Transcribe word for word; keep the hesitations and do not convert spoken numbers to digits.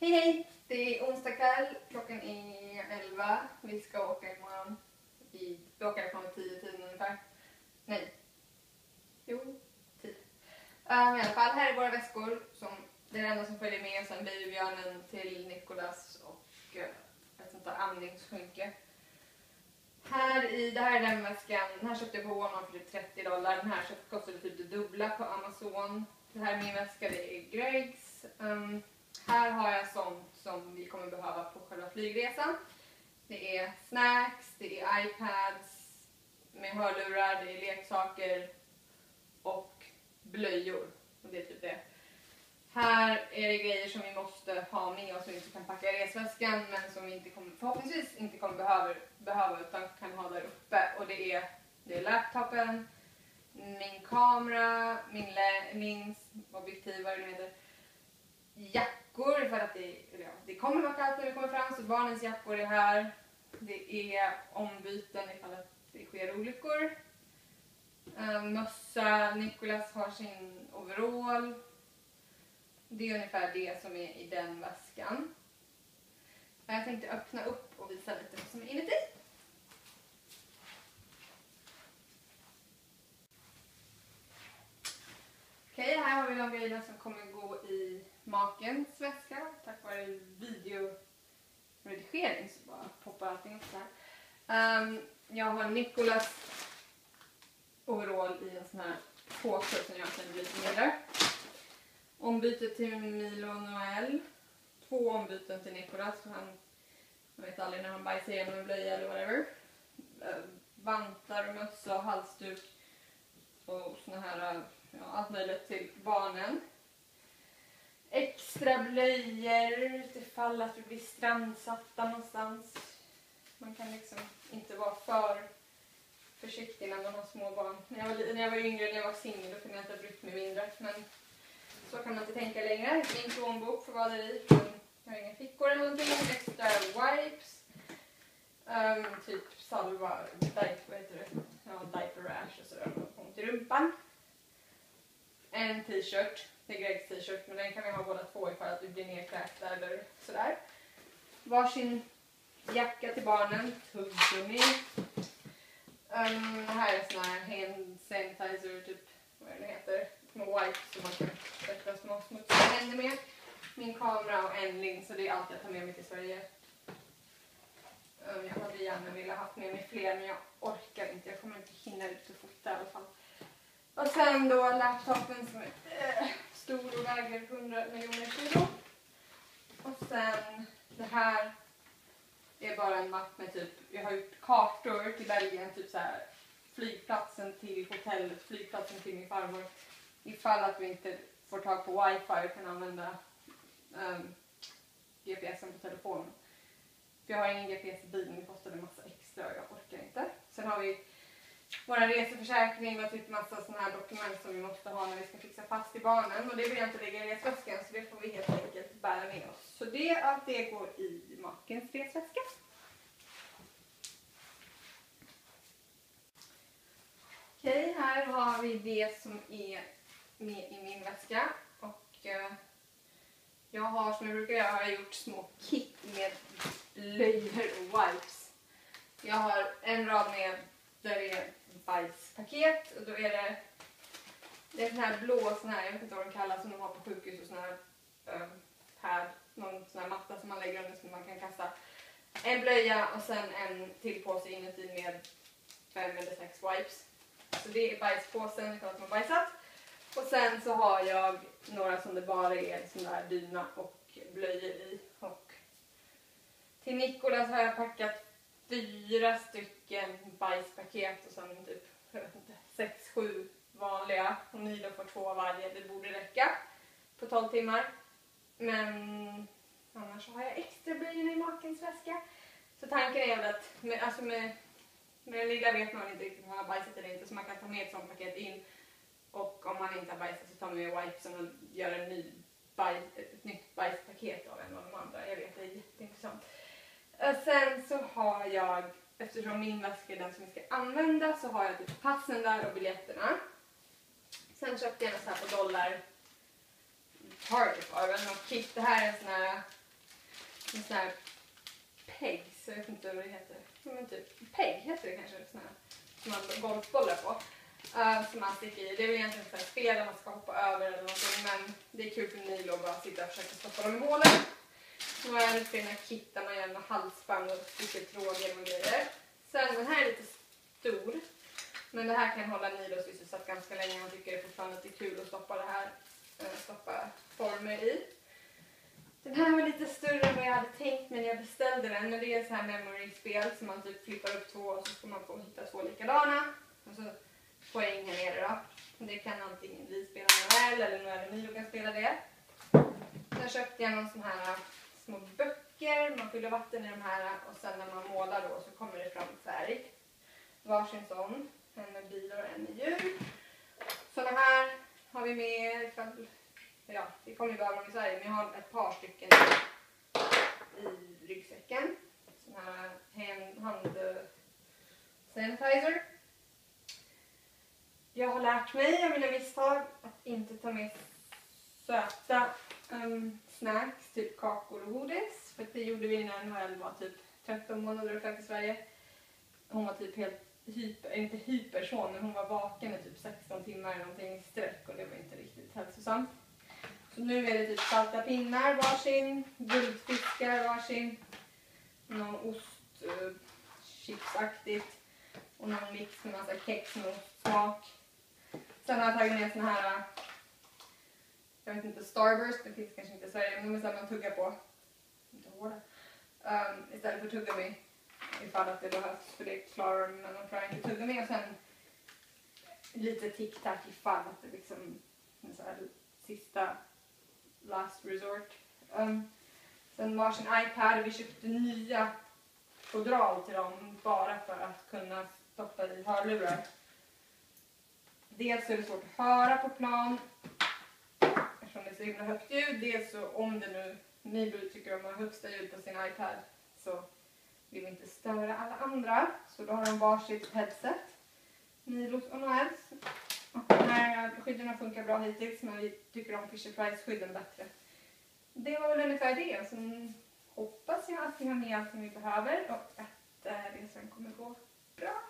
Hej hej! Det är onsdag kväll, klockan är elva. Vi ska åka imorgon. Vi åker från tio tiden ungefär. Nej. Jo, tio. Um, I alla fall, här är våra väskor. Som, det är det enda som följer med. Sen babybjörnen till Nikolas och uh, ett sånt där andningsskynke. Här i, det här är den väskan. Den här köpte jag på Walmart för trettio dollar. Den här kostade typ det dubbla på Amazon. Det här är min väska, det är Gregs. Um, här har jag sånt som vi kommer behöva på själva flygresan. Det är snacks, det är iPads med hörlurar, det är leksaker och blöjor. Och det är typ det. Här är det grejer som vi måste ha med oss som vi inte kan packa i resväskan, men som vi inte kommer, förhoppningsvis inte kommer behöva, behöva utan kan ha där uppe. Och det är, det är laptopen, min kamera, min lins, objektiv, vad det heter. Jackor för att det, ja, det kommer vara kallt när vi kommer fram, så barnens jackor är här. Det är ombyten ifall att det sker olyckor. Um, mössa, Nikolas har sin overall. Det är ungefär det som är i den väskan. Jag tänkte öppna upp och visa lite vad som är inuti. Okej, här har vi de grejerna som kommer gå i makens väska. Tack vare videoredigering så bara poppar allting upp så här. Um, jag har Nikolas overall i en sån här påse som jag kan lite mindre. Ombyte till Milo och Noel. Två ombyten till Nikolas för han, jag vet aldrig när han bajsar igenom en blöja eller whatever. Uh, vantar och mössa och halsduk och såna här, ja, allt möjligt till barnen. Extra blöjor utifall att vi blir strandsatta någonstans. Man kan liksom inte vara för försiktig när man har små barn. När jag var, när jag var yngre, när jag var singel, då kunde jag inte ha brytt mig mindre. Men så kan man inte tänka längre. Min plånbok får vara där i. Jag har inga fickor eller någonting. Extra wipes. Um, typ salva, diaper, vad heter det? Ja, diaper rash och sådär. Ont i rumpan. En t-shirt. Det är Gregs t-shirt, men den kan vi ha båda två ifall att vi blir nedkräkta eller sådär. Varsin jacka till barnen. Tuggummi. Um, här är sån här hand sanitizer, typ vad det heter. Med wipes som man kan tvätta små smutsiga händer med. Min kamera och en lins, så det är allt jag tar med mig till Sverige. Um, jag hade gärna velat haft med mig fler, men jag orkar inte. Jag kommer inte hinna ut och fota i alla fall. Och sen då laptopen som är äh, stor och väger hundra miljoner kilo. Och sen det här är bara en mapp med typ, jag har gjort kartor till Belgien, typ så här flygplatsen till hotellet, flygplatsen till min farmor. Ifall att vi inte får tag på wifi och kan använda um, G P S'en på telefonen. För jag har ingen G P S i bilen, det kostar en massa extra och jag orkar inte. Sen har vi vår reseförsäkring och typ massa sådana här dokument som vi måste ha när vi ska fixa fast i barnen. Och det vill jag inte lägga i resväskan, så det får vi helt enkelt bära med oss. Så det, allt det går i makens resväska. Okej, här har vi det som är med i min väska. Och eh, jag har, som jag brukar göra, har jag gjort små kit med blöjor och wipes. Jag har en rad med där det är bajspaket, och då är det, det är sån här blå, sån här, jag vet inte vad de kallas, som de har på sjukhus, och sån här um, pad, någon sån här matta som man lägger under som man kan kasta. En blöja och sen en till påse inuti med fem eller sex wipes. Så det är bajspåsen, ifall att man bajsat. Och sen så har jag några som det bara är sån där dyna och blöjor i. Och till Nikolas har jag packat fyra stycken bajspaket och sen typ sex sju vanliga. Och Milo får två varje, det borde räcka på tolv timmar. Men annars har jag extra blöjorna i makens väska. Så tanken är väl att med, alltså med, med den lilla vet man inte riktigt om man har bajsat eller inte, så man kan ta med ett sånt paket in. Och om man inte har bajsat så tar man med wipesen och gör en ny bajs, ett nytt bajspaket av en av de andra. Jag vet, det är jätteintressant. Och sen så har jag, eftersom min väska är den som vi ska använda, så har jag typ passen där och biljetterna. Sen köpte jag en sån här på dollar Target var det, och kit. Det här är en sån här en sån här pegs, jag vet inte vad det heter. Men typ peg heter det kanske, sån här som man golfbollar på. Uh, som man sticker i. Det är väl egentligen ett spel där man ska hoppa över eller någonting, men det är kul för Nilo att bara sitta och försöka stoppa dem i hålen. Nu har jag lite fina kit där man gör med halsband och sticker trådar och grejer. Sen den här är lite stor, men det här kan hålla Nilo sysselsatt ganska länge. Han tycker det är fortfarande lite kul att stoppa det här, uh, stoppa former i. Den här var lite större än vad jag hade tänkt mig när jag beställde den. Men det är ett så här memory-spel som man typ flippar upp två och så ska man få hitta två likadana. Och så poäng här nere då. Det kan antingen vi spela Noel eller Noel och Nilo kan spela det. Sen köpte jag någon sån här små böcker. Man fyller vatten i de här och sen när man målar då så kommer det fram färg. Varsin sån. En med bilar och en med djur. Såna här har vi med ifall... Ja, vi kommer ju behöva dem i Sverige, men jag har ett par stycken i ryggsäcken. Sån här hand, hand sanitizer. Jag har lärt mig av mina misstag att inte ta med söta um, snacks, typ kakor och godis. För det gjorde vi när Noel var typ tretton månader och flög till Sverige. Hon var typ helt hyper, inte hyper så, men hon var vaken i typ sexton timmar någonting i sträck och det var inte riktigt hälsosamt. Så nu är det typ salta pinnar varsin, guldfiskar varsin, någon ost, uh, chipsaktigt och någon mix med massa kex med ostsmak. Sen har jag tagit med såna här, jag vet inte, Starburst, det finns kanske inte i Sverige, men de är sådana man tuggar på. Inte hårda. Um, istället för tuggummi, ifall att det behövs, för det klarar de, men de klarar inte tuggummi. Och sen lite tic-tac ifall att det liksom är så här sista last resort. Um, sen varsin iPad och vi köpte nya fodral till dem bara för att kunna stoppa i hörlurar. Dels är det svårt att höra på plan eftersom det är så himla högt ljud. Dels så om det nu Nilo tycker om att ha högsta ljud på sin iPad så vill vi inte störa alla andra. Så då har de varsitt headset. Nilos och Noels. Och de här skydden funkar bra hittills, men vi tycker om Fisher Price skydden bättre. Det var väl ungefär det. Så hoppas jag att vi har med allt som vi behöver och att det sen kommer gå bra.